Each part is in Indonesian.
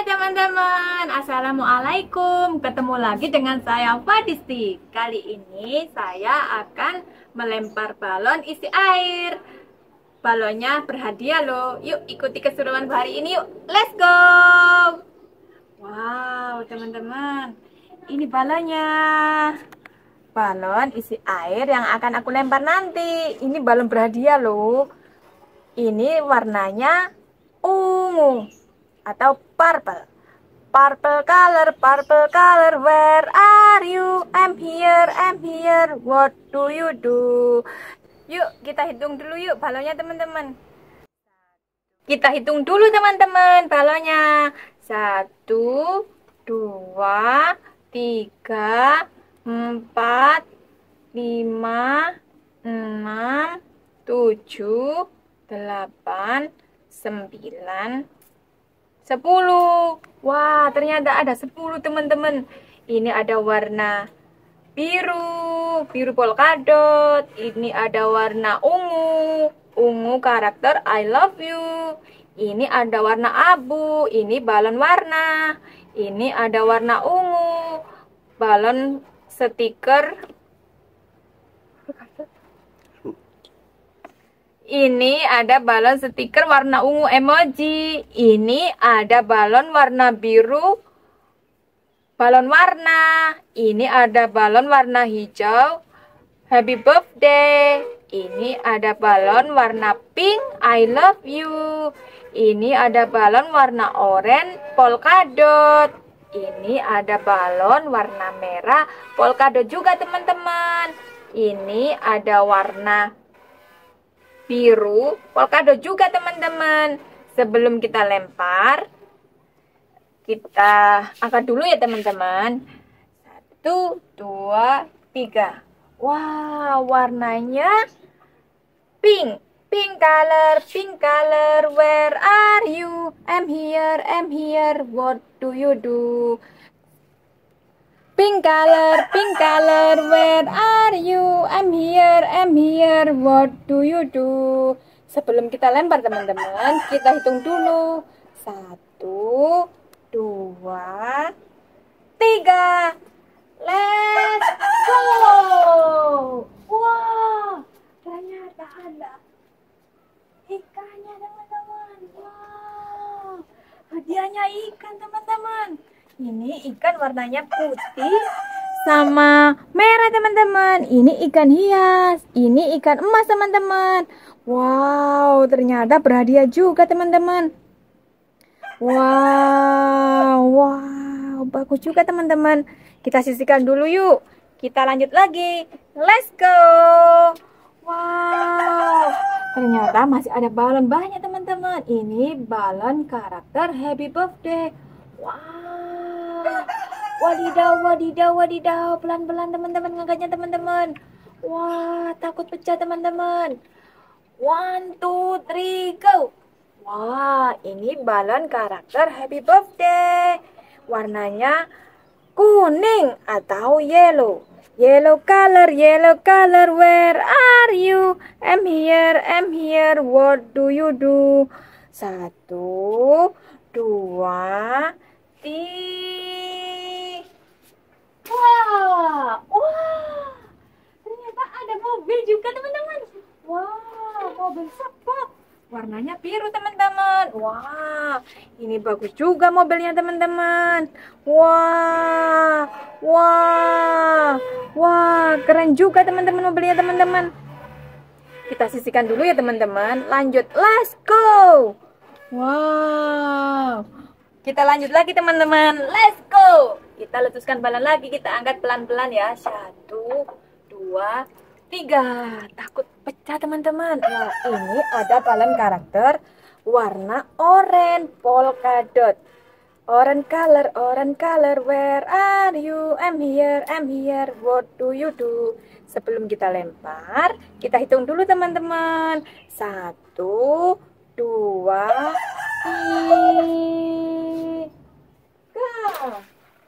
teman-teman, Assalamualaikum. Ketemu lagi dengan saya Fadisti. Kali ini saya akan melempar balon isi air. Balonnya berhadiah loh. Yuk ikuti keseruan hari ini yuk. Let's go. Wow teman-teman, ini balonnya. Balon isi air yang akan aku lempar nanti. Ini balon berhadiah loh. Ini warnanya ungu atau purple. Purple color, where are you? I'm here, what do you do? Yuk, kita hitung dulu yuk balonnya teman-teman. Kita hitung dulu teman-teman balonnya. 1, 2, 3, 4, 5, 6, 7, 8, 9, 10. Wah, ternyata ada 10 teman-teman. Ini ada warna biru polkadot. Ini ada warna ungu karakter I love you. Ini ada warna abu, ini balon warna. Ini ada warna ungu, balon stiker. Ini ada balon stiker warna ungu emoji. Ini ada balon warna biru, balon warna. Ini ada balon warna hijau, happy birthday. Ini ada balon warna pink, I love you. Ini ada balon warna oranye, polkadot. Ini ada balon warna merah, polkadot juga teman-teman. Ini ada warna biru, polkadot juga teman-teman. Sebelum kita lempar, kita angkat dulu ya teman-teman. 1, 2, 3. Wow, warnanya pink color, where are you? I'm here, what do you do? Pink color, where are you? I'm here, what do you do? Sebelum kita lempar teman-teman, kita hitung dulu. 1, 2, 3. Let's go. Wow, ternyata ada ikannya teman-teman. Wow, hadiahnya ikan teman-teman. Ini ikan warnanya putih sama merah teman-teman. Ini ikan hias, ini ikan emas teman-teman. Wow, ternyata berhadiah juga teman-teman. Wow, bagus juga teman-teman. Kita sisihkan dulu yuk. Kita lanjut lagi. Let's go. Wow, ternyata masih ada balon banyak teman-teman. Ini balon karakter happy birthday. Wow, wadidaw, pelan-pelan teman-teman ngangkatnya teman-teman. Wah, takut pecah teman-teman. 1, 2, 3, go. Wah, ini balon karakter happy birthday. Warnanya kuning atau yellow. Yellow color, where are you? I'm here, what do you do? 1, 2, 3. Wah, ternyata ada mobil juga teman-teman. Wah, mobil sport. Warnanya biru teman-teman. Wah, ini bagus juga mobilnya teman-teman. Wah, keren juga teman-teman mobilnya teman-teman. Kita sisihkan dulu ya teman-teman. Lanjut, let's go. Wow, kita lanjut lagi teman-teman. Let's go. Kita letuskan balon lagi. Kita angkat pelan-pelan ya. 1, 2, 3. Takut pecah teman-teman. Nah, ini ada balon karakter warna oranye polkadot. Orange color, where are you? I'm here, what do you do? Sebelum kita lempar, kita hitung dulu teman-teman. 1, 2, 3.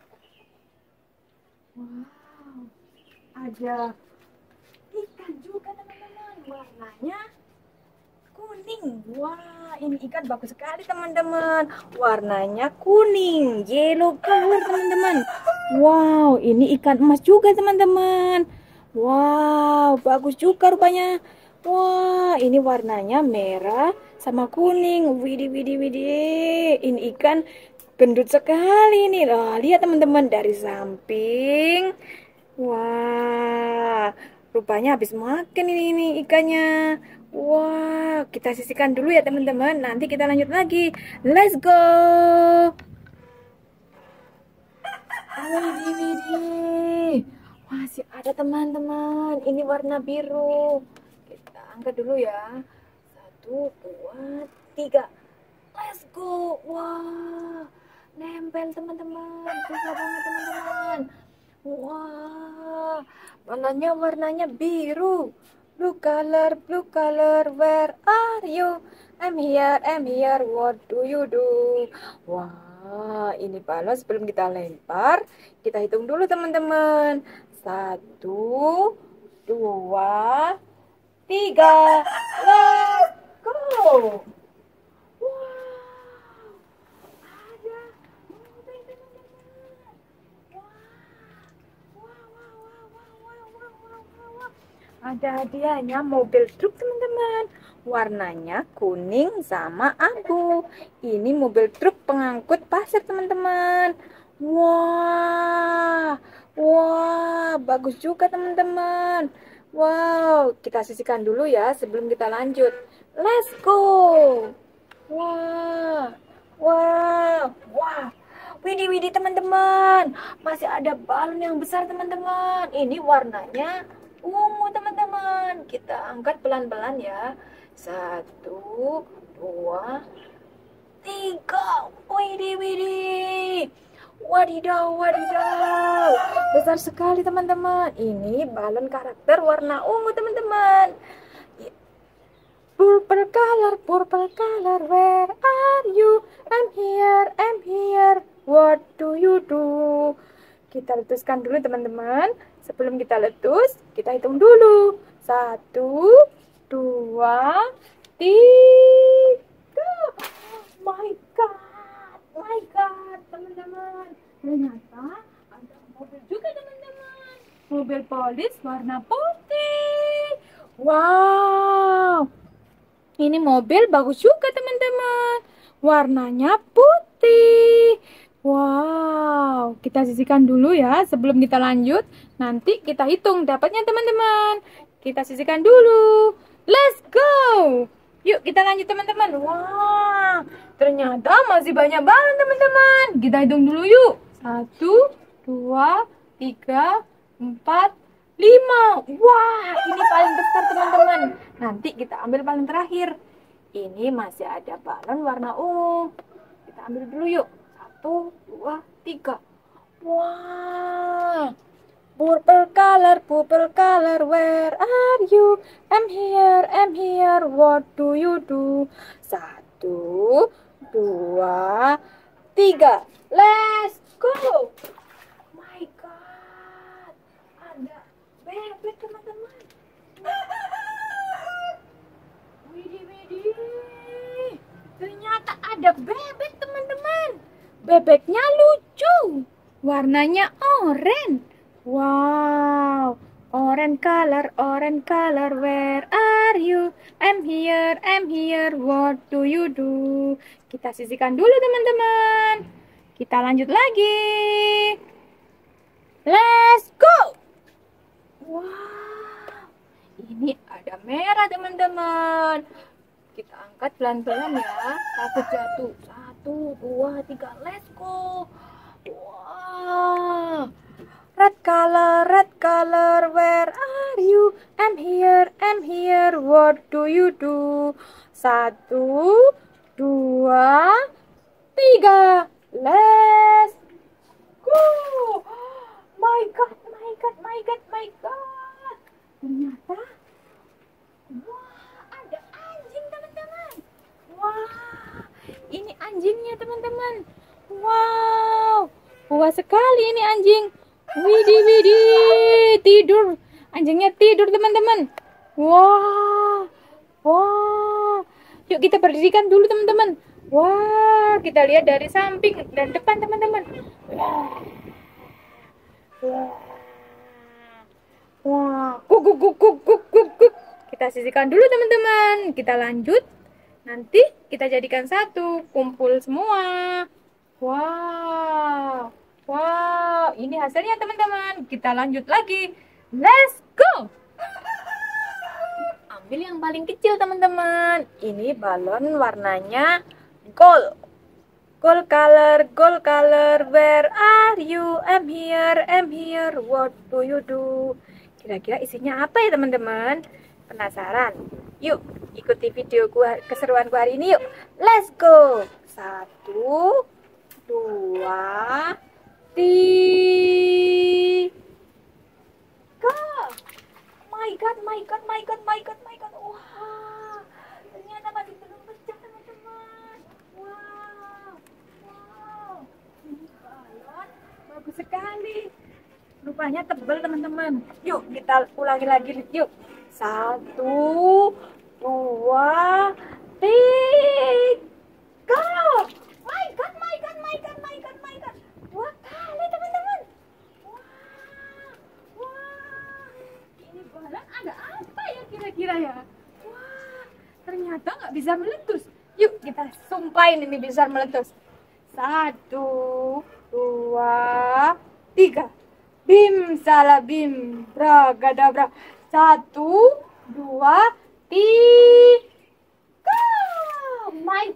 Wow, ada ikan juga teman-teman. Warnanya kuning. Wah, ini ikan bagus sekali teman-teman. Warnanya kuning, yellow color teman-teman. Wow, ini ikan emas juga teman-teman. Wow, bagus juga rupanya. Wah, ini warnanya merah sama kuning. Widih, widih, widih. Ini ikan gendut sekali nih. Loh, lihat teman-teman dari samping. Wah, rupanya habis makan ini ikannya. Wah, kita sisihkan dulu ya teman-teman. Nanti kita lanjut lagi. Let's go. Widih, widih. Masih ada teman-teman. Ini warna biru. Kita angkat dulu ya. 1, 2, 3. Let's go. Wah, nempel teman-teman. Susah banget teman-teman. Wah, balonnya warnanya biru. Blue color, where are you? I'm here, what do you do? Wah, ini balon sebelum kita lempar, kita hitung dulu teman-teman. 1, 2, 3, let's go! Ada hadiahnya mobil truk teman-teman. Warnanya kuning sama abu. Ini mobil truk pengangkut pasir teman-teman. Wah, wah, bagus juga teman-teman. Wow, kita sisihkan dulu ya sebelum kita lanjut. Let's go. Wah, wah, wah. Widih, widih teman-teman. Masih ada balon yang besar teman-teman. Ini warnanya ungu teman-teman. Kita angkat pelan-pelan ya. 1, 2, 3. Widih, widih. Wadidaw, wadidaw. Besar sekali teman-teman. Ini balon karakter warna ungu teman-teman. Purple color, where are you? I'm here, what do you do? Kita letuskan dulu teman-teman. Sebelum kita letus, kita hitung dulu. 1, 2, 3. My God, teman-teman. Ternyata ada mobil juga teman-teman. Mobil polis warna putih. Wow. Ini mobil bagus juga teman-teman. Warnanya putih. Wow, kita sisihkan dulu ya sebelum kita lanjut. Nanti kita hitung dapatnya teman-teman. Kita sisihkan dulu. Let's go. Yuk kita lanjut teman-teman. Wah, ternyata masih banyak balon teman-teman. Kita hitung dulu yuk. 1, 2, 3, 4, 5. Wah, ini paling besar teman-teman. Nanti kita ambil paling terakhir. Ini masih ada balon warna ungu. Kita ambil dulu yuk. 1, 2, 3. Wah, purple color, where are you? I'm here, what do you do? 1, 2, 3. Let's go. My God, ada bebek teman-teman. Widih, widih. Ternyata ada bebek teman-teman. Bebeknya lucu. Warnanya oranye. Wow. Orange color, where are you? I'm here, what do you do? Kita sisihkan dulu teman-teman. Kita lanjut lagi. Let's go. Wow, ini ada merah teman-teman. Kita angkat pelan-pelan ya. Takut jatuh. 1, 2, 3, let's go. Wow, red color, where are you? I'm here, what do you do? 1, 2, 3, let's go. My God. Ternyata, wah, ada anjing teman-teman. Wah, ini anjingnya teman-teman. Wow, puas sekali ini anjing. Widih, widih, tidur. Anjingnya tidur teman-teman. Wah, wah, Yuk kita berdirikan dulu teman-teman. Wah, kita lihat dari samping dan depan teman-teman. Wah. Wah. Wah. Kuk, kuk, kuk, kuk, kuk, kuk, kuk. Kita sisihkan dulu teman-teman. Kita lanjut. Nanti kita jadikan satu, kumpul semua. Wow. Wow, ini hasilnya teman-teman. Kita lanjut lagi. Let's go. Ambil yang paling kecil teman-teman. Ini balon warnanya gold. Gold color, where are you? I'm here, what do you do? Kira-kira isinya apa ya teman-teman? Penasaran? Yuk, ikuti videoku, keseruanku hari ini yuk. Let's go. 1, 2, 3. My God. Wah, ternyata masih belum pecah teman-teman. Wow. Ini balon bagus sekali. Rupanya tebal teman-teman. Yuk kita ulangi lagi. Yuk. 1, 2, 3. My God. 2 kali teman-teman. Ini balon ada apa ya kira-kira ya? Wah, ternyata nggak bisa meletus. Yuk kita sumpahin ini bisa meletus. 1, 2, 3. Bim salah bim, bragadabra. 1, 2, 3. My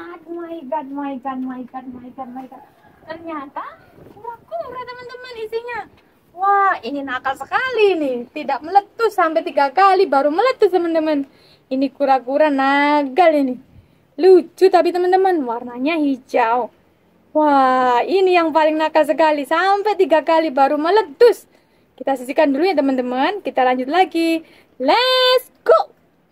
God. Ternyata kura-kura teman-teman isinya. Wah, ini nakal sekali nih. Tidak meletus sampai 3 kali baru meletus teman-teman. Ini kura-kura nagal ini. Lucu tapi teman-teman, warnanya hijau. Wah, ini yang paling nakal sekali. Sampai 3 kali baru meletus. Kita sisihkan dulu ya teman-teman. Kita lanjut lagi. Let's go.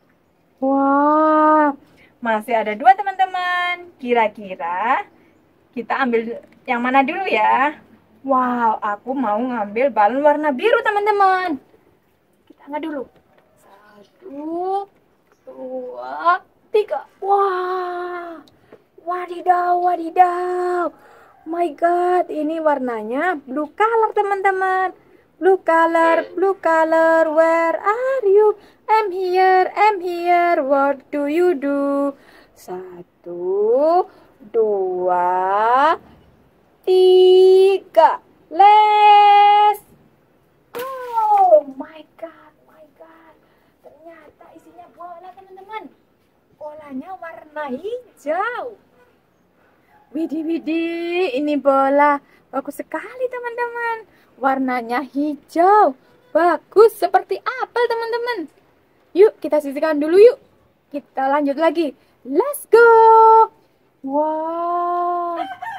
Wah, masih ada 2 teman-teman. Kira-kira kita ambil yang mana dulu ya? Wow, aku mau ngambil balon warna biru teman-teman. Kita angkat dulu. 1, 2, 3. Wah, wadidaw. My God, ini warnanya blue color teman-teman. Blue color, where are you? I'm here, what do you do? 1, 2, 3. Let's go. My God. Ternyata isinya bola teman-teman. Bolanya warna hijau. Widih, ini bola bagus sekali teman-teman. Warnanya hijau, bagus seperti apel teman-teman. Yuk kita sisihkan dulu yuk. Kita lanjut lagi. Let's go. Wow.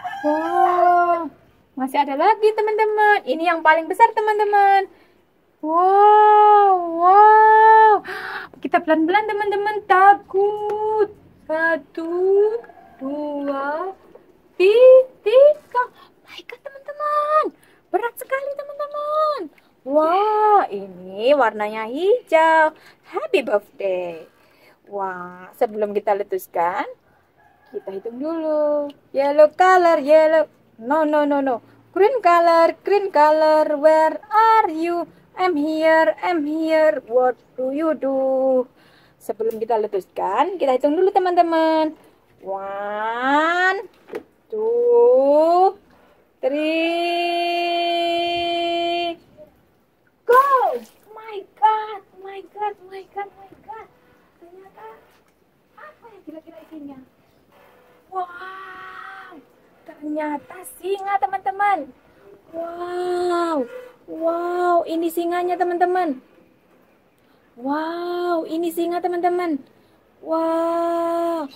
Masih ada lagi teman-teman. Ini yang paling besar teman-teman. Wow. Kita pelan-pelan teman-teman, takut. 1, 2, 3. My God teman-teman, berat sekali teman-teman. Wah, ini warnanya hijau. Happy birthday. Wah, sebelum kita letuskan, kita hitung dulu. Yellow color. No. Green color, where are you? I'm here, what do you do? Sebelum kita letuskan, kita hitung dulu teman-teman. 1, 2, 3. Go! My God. Ternyata apa ya kira-kira isinya? Wow, ternyata singa teman-teman. Wow, ini singanya teman-teman. Wow, ini singa teman-teman. Wow.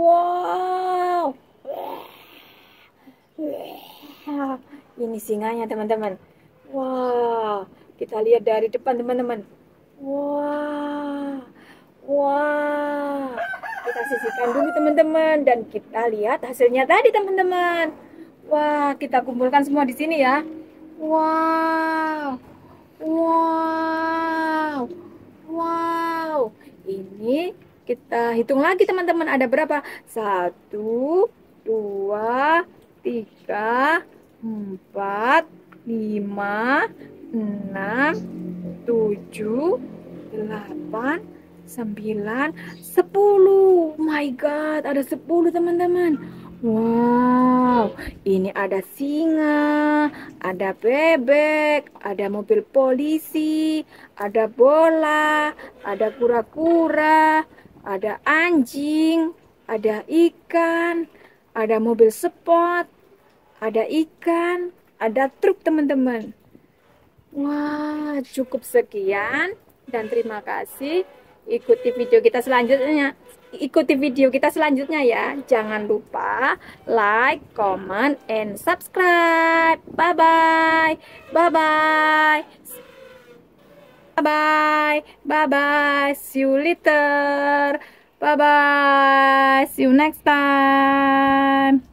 Ini singanya teman-teman. Wow, kita lihat dari depan teman-teman. Wow. Kita sisihkan dulu teman-teman dan kita lihat hasilnya tadi teman-teman. Wah, kita kumpulkan semua di sini ya. Wow. Ini Kita hitung lagi teman-teman, ada berapa? 1, 2, 3, 4, 5, 6, 7, 8, 9, 10. Oh my god, ada 10 teman-teman. Wow, ini ada singa, ada bebek, ada mobil polisi, ada bola, ada kura-kura, ada anjing, ada ikan, ada mobil sport, ada ikan, ada truk teman-teman. Wah, cukup sekian dan terima kasih. Ikuti video kita selanjutnya. Ikuti video kita selanjutnya ya. Jangan lupa like, comment, and subscribe. Bye bye. Bye bye. Bye bye. Bye bye. See you later. Bye bye. See you next time.